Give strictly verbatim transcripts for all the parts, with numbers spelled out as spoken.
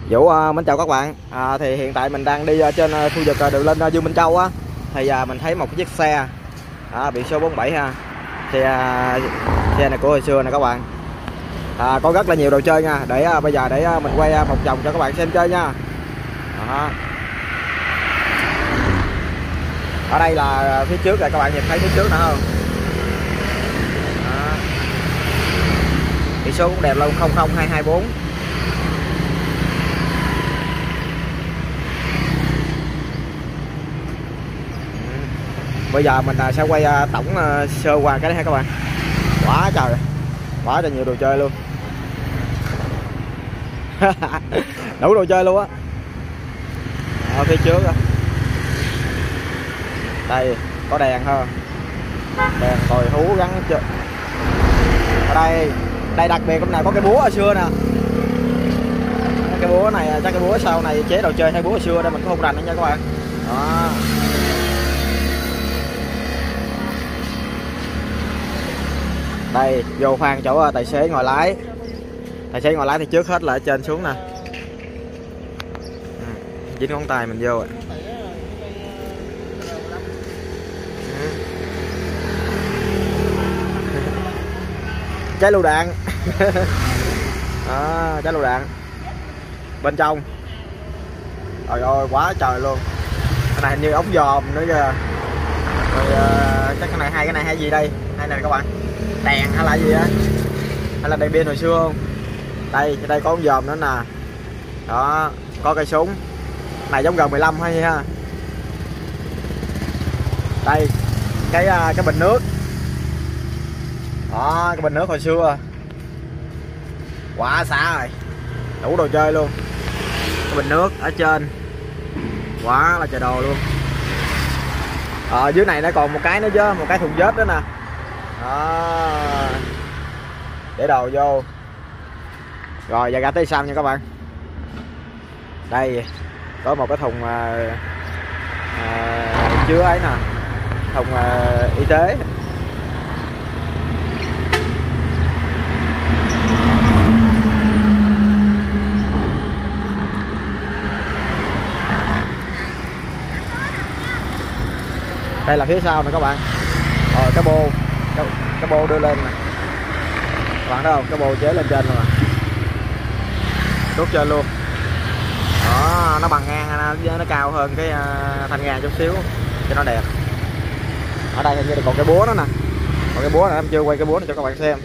Vũ uh, mến chào các bạn. À, thì hiện tại mình đang đi uh, trên uh, khu vực uh, đường lên uh, Dương Minh Châu á, thì uh, mình thấy một cái chiếc xe uh, biển số bốn bảy ha. Xe uh, xe này của hồi xưa nè các bạn. À, có rất là nhiều đồ chơi nha. Để uh, bây giờ để uh, mình quay uh, một vòng cho các bạn xem chơi nha. Đó. Ở đây là phía trước này, các bạn nhìn thấy phía trước nữa không? Đó. Biển số cũng đẹp luôn, không không hai hai bốn. Bây giờ mình sẽ quay tổng sơ qua cái này ha các bạn. Quá trời, quá trời nhiều đồ chơi luôn. Đủ đồ chơi luôn á. Ở phía trước đó. Đây có đèn ha, đèn còi hú gắn chưa. Ở đây đây đặc biệt hôm nay có cái búa hồi xưa nè. Cái búa này chắc cái búa sau này chế đồ chơi hay búa hồi xưa đây mình cũng không rành nữa nha các bạn. Đó. Đây vô khoang chỗ tài xế ngồi lái. Tài xế ngồi lái thì trước hết là ở trên xuống nè. Dính ngón tay mình vô rồi. Trái lựu đạn. Đó, trái lựu đạn. Bên trong. Trời ơi quá trời luôn. Cái này hình như ống dòm nữa kìa. Rồi uh, chắc cái này hai cái này hay gì đây? Hai này các bạn. Đèn hay là gì á? Hay là đèn pin hồi xưa không? Đây, đây có ống dòm nữa nè. Đó, có cây súng. Này giống G mười lăm hay ha. Đây, cái cái bình nước. Đó, cái bình nước hồi xưa. Quá xả rồi. Đủ đồ chơi luôn. Cái bình nước ở trên. Quá là trời đồ luôn. Ở dưới này nó còn một cái nữa chứ, một cái thùng vết đó nè. Đó. Để đồ vô. Rồi giờ ra tới sau nha các bạn. Đây có một cái thùng à, à, chứa ấy nè, thùng à, y tế. Đây là phía sau nè các bạn. Rồi cái bô, cái, cái bô đưa lên nè. Các bạn thấy không? Cái bô chế lên trên rồi mà. Đốt trên luôn. Đó, nó bằng ngang, nó, nó cao hơn cái uh, thanh ngang chút xíu cho nó đẹp. Ở đây hình như còn cái búa đó nè. Còn cái búa này em chưa quay cái búa này cho các bạn xem.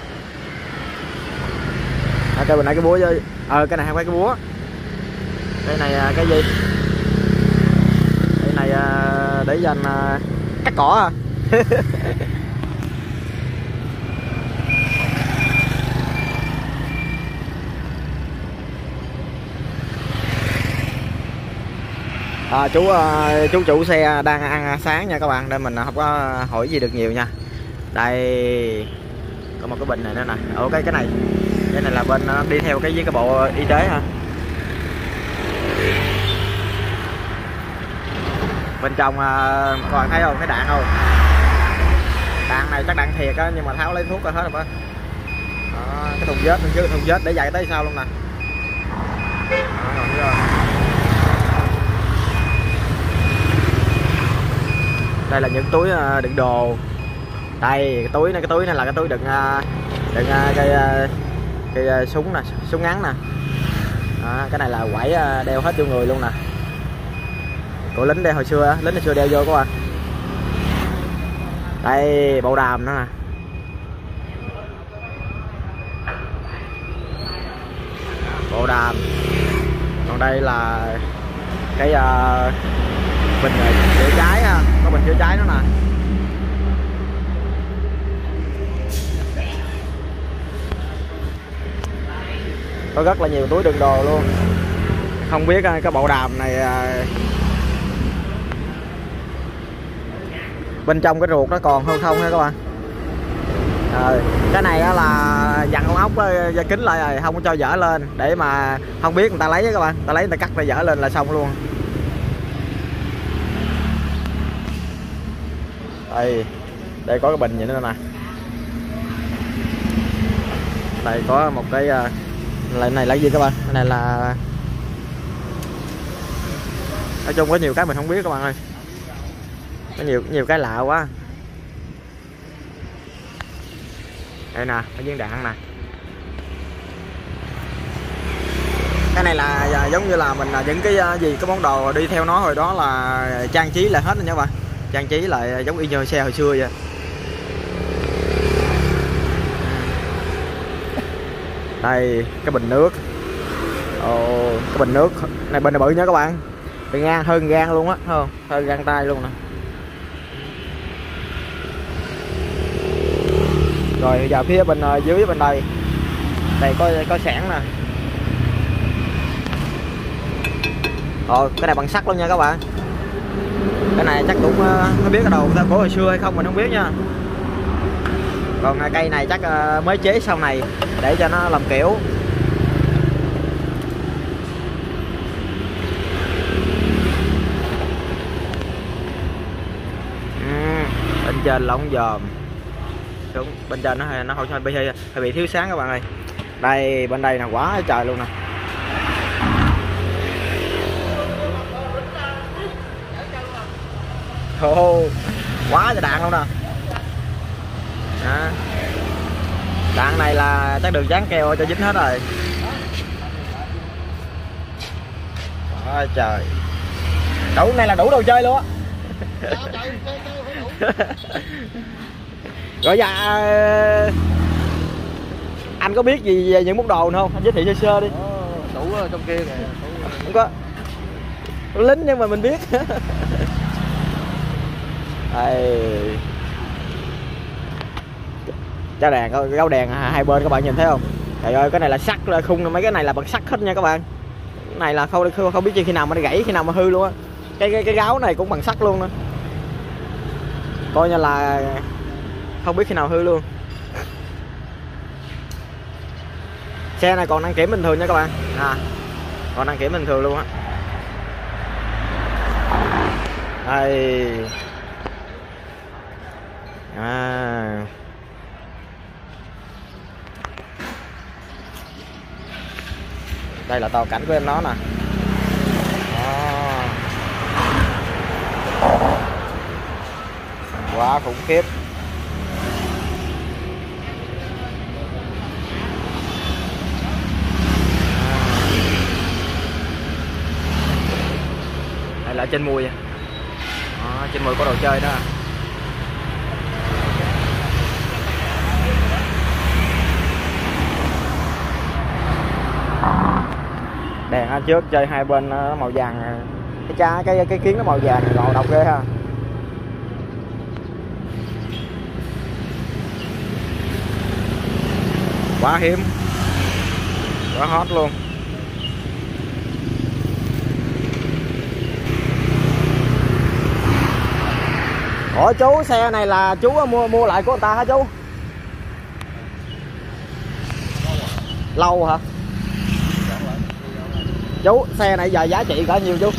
À, cái bên này cái búa với ờ cái này hay quay cái búa. Cái này cái gì? Cái này uh, để dành uh, cắt cỏ à. À, chú chú chủ xe đang ăn sáng nha các bạn, nên mình không có hỏi gì được nhiều nha. Đây có một cái bình này nữa nè. Ở cái cái này cái này là bên đi theo cái với cái bộ y tế ha. Bên trong các bạn thấy không, cái đạn không? Đạn này chắc đạn thiệt á, nhưng mà tháo lấy thuốc ra hết rồi đó. Đó, cái thùng vết chứ thùng vết để dạy tới sau luôn nè. Đó, đây là những túi đựng đồ. Đây cái túi này, cái túi này là cái túi đựng đựng cây cây súng nè, súng ngắn nè. Đó, cái này là quẩy đeo hết vô người luôn nè. Của lính đeo hồi xưa, lính hồi xưa đeo vô các bạn. Đây bộ đàm nữa nè. Bộ đàm. Còn đây là cái uh, bình chữa cháy ha, có bình chữa cháy nữa nè. Có rất là nhiều túi đựng đồ luôn. Không biết cái bộ đàm này bên trong cái ruột nó còn hơn không ha các bạn. Rồi, cái này là dặn con ốc da kính lại rồi, không có cho dở lên để mà không biết người ta lấy các bạn, ta lấy người ta cắt ta dở lên là xong luôn. Đây, đây có cái bình vậy nữa nè. Đây có một cái này này là gì các bạn? Cái này là Nói chung có nhiều cái mình không biết các bạn ơi, có nhiều nhiều cái lạ quá. Đây nè, cái viên đạn nè. Cái này là giống như là mình là những cái gì cái món đồ đi theo nó hồi đó là trang trí lại hết rồi nha các bạn. Trang trí lại giống y như xe hồi xưa vậy. Đây cái bình nước. Ồ, cái bình nước này bình này bự nha các bạn. Bị ngang hơn gan luôn á, không? Hơn gan tay luôn nè. Rồi giờ phía bên dưới bên đây. Đây có có sẵn nè. Ồ, cái này bằng sắt luôn nha các bạn. Cái này chắc cũng không biết cái đầu ta cổ hồi xưa hay không mình không biết nha. Còn cây này chắc mới chế sau này để cho nó làm kiểu. uhm, bên trên là ống dòm. Đúng, bên trên nó nó không bị hơi bị thiếu sáng các bạn ơi. Đây bên đây là quá trời luôn nè. Ồ, quá trời đạn luôn nè. Đó. Đạn này là chắc được dán keo cho dính hết rồi. Quá trời. Đủ này là đủ đồ chơi luôn á. Rồi dạ anh có biết gì về những món đồ nữa không? Anh giới thiệu sơ sơ đi. Đủ ở trong kia kìa. Không có. Lính nhưng mà mình biết. Đây. Cái đèn, cái gấu đèn hai bên các bạn nhìn thấy không? Trời ơi cái này là sắt, khung mấy cái này là bằng sắt hết nha các bạn. Cái này là không không, không biết khi nào mà nó gãy, khi nào mà hư luôn á. Cái cái cái gáo này cũng bằng sắt luôn nữa. Coi như là không biết khi nào hư luôn. Xe này còn đăng kiểm bình thường nha các bạn. À, còn đăng kiểm bình thường luôn á. Đây. À. Đây là tàu cảnh của em nó nè. À. Quá khủng khiếp. Đây là trên mui. À, trên mui có đồ chơi đó. Đèn ở trước chơi hai bên màu vàng, cái cha cái cái kiến nó màu vàng ngộ độc ghê ha. Quá hiếm, quá hot luôn. Ủa chú, xe này là chú mua mua lại của người ta hả chú? Lâu hả? Chú, xe này giờ giá trị cỡ nhiêu chú?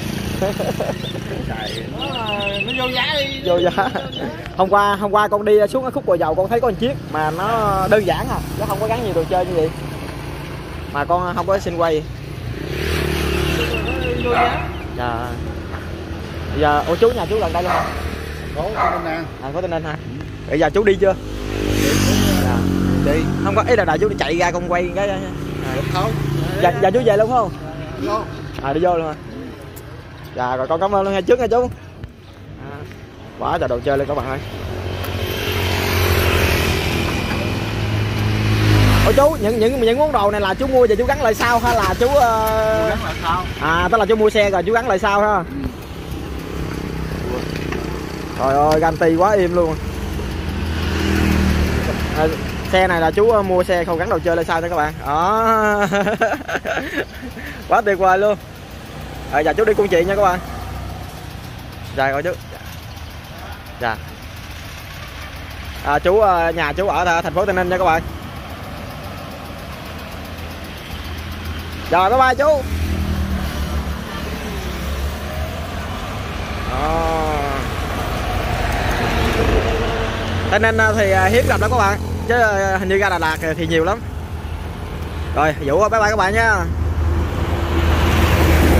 Nó vô giá đi. Vô giá. Hôm qua hôm qua con đi xuống cái khúc Gò Dầu con thấy có một chiếc mà nó đơn giản à, nó không có gắn nhiều đồ chơi như vậy. Mà con không có xin quay. Vô giá. Dạ. Bây giờ ủa chú nhà chú gần đây luôn hả? Có Tây Ninh. À có Tây Ninh hả? Bây giờ chú đi chưa? Dạ. Đi. Không có ý là đại chú đi chạy ra con quay cái. À. Không. Dạ, dạ chú về luôn không? Vô. À đi vô luôn hả? Dạ rồi con cảm ơn luôn nha trước nha chú. À, quá trời đồ chơi lên các bạn ơi. Ủa chú, những những những món đồ này là chú mua và chú gắn lại sau hay là chú uh... gắn lại sau? À tức là chú mua xe rồi chú gắn lại sau ha. Ừ. Trời ơi ganti quá im luôn. À, xe này là chú mua xe không gắn đồ chơi lại sau thôi các bạn. Đó. Quá tuyệt vời luôn. Rồi giờ chú đi cùng chị nha các bạn. Dạ rồi chú. Dạ. À, chú nhà chú ở thành phố Tây Ninh nha các bạn. Rồi bye bye chú. Đó. Tây Ninh thì hiếm gặp lắm các bạn, chứ hình như ra Đà Lạt thì nhiều lắm. Rồi Vũ bye bye các bạn nha.